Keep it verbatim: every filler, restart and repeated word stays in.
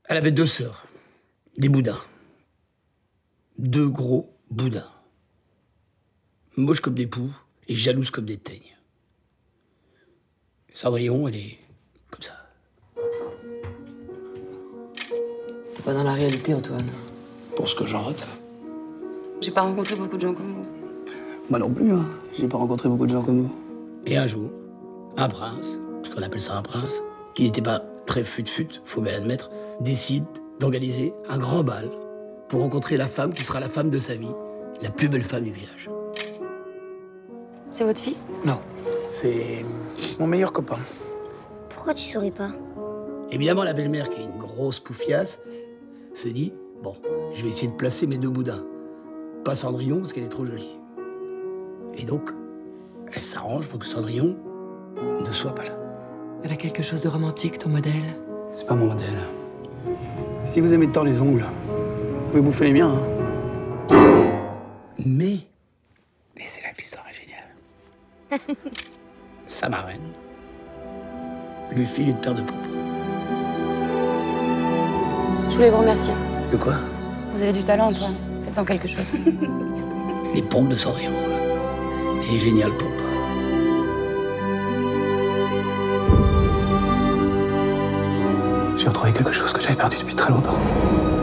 Elle avait deux sœurs, des boudins. Deux gros boudins. Moches comme des poux et jalouses comme des teignes. Cendrillon, elle est comme ça. T'es pas dans la réalité, Antoine. Pour ce que j'en rate. J'ai pas rencontré beaucoup de gens comme vous. Moi non plus, hein. J'ai pas rencontré beaucoup de gens comme vous. Et un jour, un prince, parce qu'on appelle ça un prince, qui n'était pas très fut-fut, faut bien l'admettre, décide d'organiser un grand bal pour rencontrer la femme qui sera la femme de sa vie, la plus belle femme du village. C'est votre fils? Non, c'est mon meilleur copain. Pourquoi tu souris pas? Évidemment, la belle-mère, qui est une grosse poufiasse, se dit, bon, je vais essayer de placer mes deux boudins. Pas Cendrillon, parce qu'elle est trop jolie. Et donc, elle s'arrange pour que Cendrillon ne soit pas là. Elle a quelque chose de romantique, ton modèle. C'est pas mon modèle. Si vous aimez tant les ongles, vous pouvez bouffer les miens, hein. Mais, et c'est là que l'histoire est géniale, sa marraine lui file une paire de pompes. Je voulais vous remercier. De quoi? Vous avez du talent, Antoine. Faites-en quelque chose. Les pompes de Cendrillon. Et génial pompe. J'ai retrouvé quelque chose que j'avais perdu depuis très longtemps.